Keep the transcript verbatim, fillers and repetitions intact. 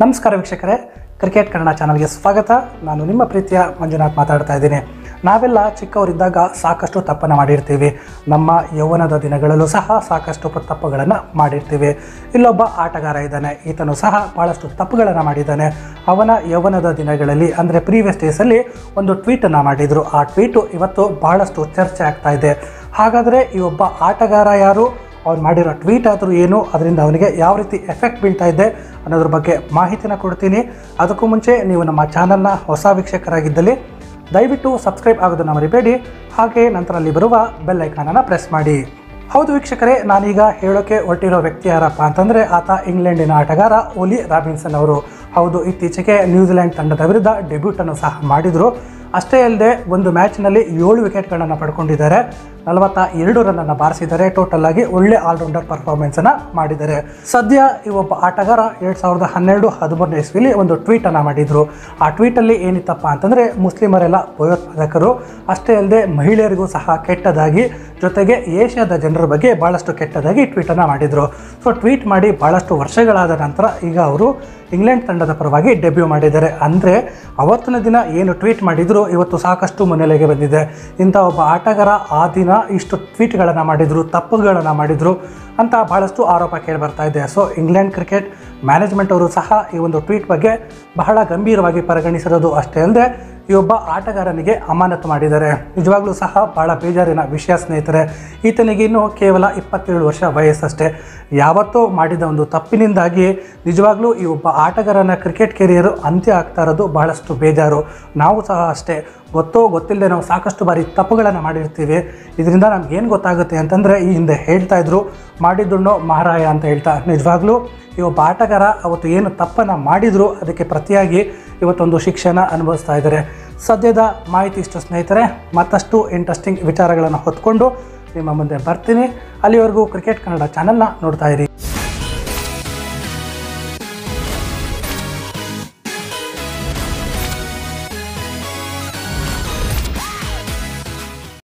ನಮಸ್ಕಾರ ವೀಕ್ಷಕರೇ, ಕ್ರಿಕೆಟ್ ಕನ್ನಡ ಚಾನಲ್ಗೆ ಸ್ವಾಗತ. ನಾನು ನಿಮ್ಮ ಪ್ರೀತಿಯ ಮಂಜುನಾಥ್ ಮಾತಾಡ್ತಾ ಇದ್ದೀನಿ. ನಾವೆಲ್ಲ ಚಿಕ್ಕವರಿದ್ದಾಗ ಸಾಕಷ್ಟು ತಪ್ಪನ್ನು ಮಾಡಿರ್ತೀವಿ. ನಮ್ಮ ಯೌವನದ ದಿನಗಳಲ್ಲೂ ಸಹ ಸಾಕಷ್ಟು ತಪ್ಪುಗಳನ್ನು ಮಾಡಿರ್ತೀವಿ. ಇಲ್ಲೊಬ್ಬ ಆಟಗಾರ ಇದ್ದಾನೆ, ಈತನು ಸಹ ಭಾಳಷ್ಟು ತಪ್ಪುಗಳನ್ನು ಮಾಡಿದ್ದಾನೆ. ಅವನ ಯೌವನದ ದಿನಗಳಲ್ಲಿ ಅಂದರೆ ಪ್ರೀವಿಯಸ್ ಡೇಸಲ್ಲಿ ಒಂದು ಟ್ವೀಟನ್ನು ಮಾಡಿದರು. ಆ ಟ್ವೀಟು ಇವತ್ತು ಭಾಳಷ್ಟು ಚರ್ಚೆ ಆಗ್ತಾ ಇದೆ. ಹಾಗಾದರೆ ಈ ಒಬ್ಬ ಆಟಗಾರ ಯಾರು, ಅವ್ನು ಮಾಡಿರೋ ಟ್ವೀಟ್ ಆದರೂ ಏನು, ಅದರಿಂದ ಅವನಿಗೆ ಯಾವ ರೀತಿ ಎಫೆಕ್ಟ್ ಬೀಳ್ತಾ ಇದೆ ಅನ್ನೋದ್ರ ಬಗ್ಗೆ ಮಾಹಿತಿನ ಕೊಡ್ತೀನಿ. ಅದಕ್ಕೂ ಮುಂಚೆ ನೀವು ನಮ್ಮ ಚಾನಲ್ನ ಹೊಸ ವೀಕ್ಷಕರಾಗಿದ್ದಲ್ಲಿ ದಯವಿಟ್ಟು ಸಬ್ಸ್ಕ್ರೈಬ್ ಆಗೋದನ್ನು ಮರಿಬೇಡಿ. ಹಾಗೆ ನಂತರ ಅಲ್ಲಿ ಬರುವ ಬೆಲ್ ಐಕಾನನ್ನು ಪ್ರೆಸ್ ಮಾಡಿ. ಹೌದು ವೀಕ್ಷಕರೇ, ನಾನೀಗ ಹೇಳೋಕ್ಕೆ ಹೊರಟಿರೋ ವ್ಯಕ್ತಿ ಯಾರಪ್ಪ ಅಂತಂದರೆ ಆತ ಇಂಗ್ಲೆಂಡಿನ ಆಟಗಾರ ಓಲಿ ರಾಬಿನ್ಸನ್ ಅವರು. ಹೌದು, ಇತ್ತೀಚೆಗೆ ನ್ಯೂಜಿಲೆಂಡ್ ತಂಡದ ವಿರುದ್ಧ ಡೆಬ್ಯೂಟನ್ನು ಸಹ ಮಾಡಿದರು. ಅಷ್ಟೇ ಅಲ್ಲದೆ ಒಂದು ಮ್ಯಾಚ್ನಲ್ಲಿ ಏಳು ವಿಕೆಟ್ಗಳನ್ನು ಪಡ್ಕೊಂಡಿದ್ದಾರೆ, ನಲವತ್ತ ಎರಡು ರನ್ನನ್ನು ಬಾರಿಸಿದ್ದಾರೆ. ಟೋಟಲ್ ಆಗಿ ಒಳ್ಳೆ ಆಲ್ರೌಂಡರ್ ಪರ್ಫಾರ್ಮೆನ್ಸನ್ನು ಮಾಡಿದ್ದಾರೆ. ಸದ್ಯ ಈ ಒಬ್ಬ ಆಟಗಾರ ಎರಡು ಸಾವಿರದ ಹನ್ನೆರಡು ಹದಿಮೂರನೇ ಇಸ್ವಿಲಿ ಒಂದು ಟ್ವೀಟನ್ನು ಮಾಡಿದರು. ಆ ಟ್ವೀಟಲ್ಲಿ ಏನಿತ್ತಪ್ಪ ಅಂತಂದರೆ ಮುಸ್ಲಿಮರೆಲ್ಲ ಭಯೋತ್ಪಾದಕರು, ಅಷ್ಟೇ ಅಲ್ಲದೆ ಮಹಿಳೆಯರಿಗೂ ಸಹ ಕೆಟ್ಟದಾಗಿ, ಜೊತೆಗೆ ಏಷ್ಯಾದ ಜನರ ಬಗ್ಗೆ ಭಾಳಷ್ಟು ಕೆಟ್ಟದಾಗಿ ಟ್ವೀಟನ್ನು ಮಾಡಿದರು. ಸೊ ಟ್ವೀಟ್ ಮಾಡಿ ಭಾಳಷ್ಟು ವರ್ಷಗಳಾದ ನಂತರ ಈಗ ಅವರು ಇಂಗ್ಲೆಂಡ್ ತಂಡದ ಪರವಾಗಿ ಡೆಬ್ಯೂ ಮಾಡಿದ್ದಾರೆ. ಅಂದರೆ ಅವತ್ತಿನ ದಿನ ಏನು ಟ್ವೀಟ್ ಮಾಡಿದ್ರು ಇವತ್ತು ಸಾಕಷ್ಟು ಮುನ್ನೆಲೆಗೆ ಬಂದಿದೆ. ಇಂಥ ಒಬ್ಬ ಆಟಗಾರ ಆ ದಿನ ಇಷ್ಟು ಟ್ವೀಟ್ಗಳನ್ನು ಮಾಡಿದರು, ತಪ್ಪುಗಳನ್ನು ಮಾಡಿದರು ಅಂತ ಭಾಳಷ್ಟು ಆರೋಪ ಕೇಳಿ ಬರ್ತಾ ಇದೆ. ಸೊ ಇಂಗ್ಲೆಂಡ್ ಕ್ರಿಕೆಟ್ ಮ್ಯಾನೇಜ್ಮೆಂಟ್ ಅವರು ಸಹ ಈ ಒಂದು ಟ್ವೀಟ್ ಬಗ್ಗೆ ಬಹಳ ಗಂಭೀರವಾಗಿ ಪರಿಗಣಿಸಿರೋದು ಅಷ್ಟೇ ಅಲ್ಲದೆ ಈ ಒಬ್ಬ ಆಟಗಾರನಿಗೆ ಅಮಾನತು ಮಾಡಿದ್ದಾರೆ. ನಿಜವಾಗ್ಲೂ ಸಹ ಭಾಳ ಬೇಜಾರಿನ ವಿಷಯ ಸ್ನೇಹಿತರೆ. ಈತನಿಗೆ ಇನ್ನೂ ಕೇವಲ ಇಪ್ಪತ್ತೇಳು ವರ್ಷ ವಯಸ್ಸಷ್ಟೇ. ಯಾವತ್ತೋ ಮಾಡಿದ ಒಂದು ತಪ್ಪಿನಿಂದಾಗಿ ನಿಜವಾಗ್ಲೂ ಈ ಒಬ್ಬ ಆಟಗಾರನ ಕ್ರಿಕೆಟ್ ಕೆರಿಯರು ಅಂತ್ಯ ಆಗ್ತಾ ಇರೋದು ಭಾಳಷ್ಟು ಬೇಜಾರು. ನಾವು ಸಹ ಅಷ್ಟೇ, ಗೊತ್ತೋ ಗೊತ್ತಿಲ್ಲದೆ ನಾವು ಸಾಕಷ್ಟು ಬಾರಿ ತಪ್ಪುಗಳನ್ನು ಮಾಡಿರ್ತೀವಿ. ಇದರಿಂದ ನಮಗೇನು ಗೊತ್ತಾಗುತ್ತೆ ಅಂತಂದರೆ, ಈ ಹಿಂದೆ ಹೇಳ್ತಾ ಇದ್ರು ಮಾಡಿದ್ದುಣ್ಣೋ ಮಹಾರಾಯ ಅಂತ ಹೇಳ್ತಾ, ನಿಜವಾಗ್ಲೂ ಈ ಒಬ್ಬ ಆಟಗಾರ ಅವತ್ತು ಏನು ತಪ್ಪನ್ನು ಮಾಡಿದ್ರು ಅದಕ್ಕೆ ಪ್ರತಿಯಾಗಿ ಇವತ್ತೊಂದು ಶಿಕ್ಷೆನ ಅನುಭವಿಸ್ತಾ ಇದ್ದಾರೆ. ಸದ್ಯದ ಮಾಹಿತಿ ಇಷ್ಟು ಸ್ನೇಹಿತರೆ. ಮತ್ತಷ್ಟು ಇಂಟ್ರೆಸ್ಟಿಂಗ್ ವಿಚಾರಗಳನ್ನು ಹೊತ್ಕೊಂಡು ನಿಮ್ಮ ಮುಂದೆ ಬರ್ತೀನಿ. ಅಲ್ಲಿವರೆಗೂ ಕ್ರಿಕೆಟ್ ಕನ್ನಡ ಚಾನಲ್ನ ನೋಡ್ತಾ ಇರಿ.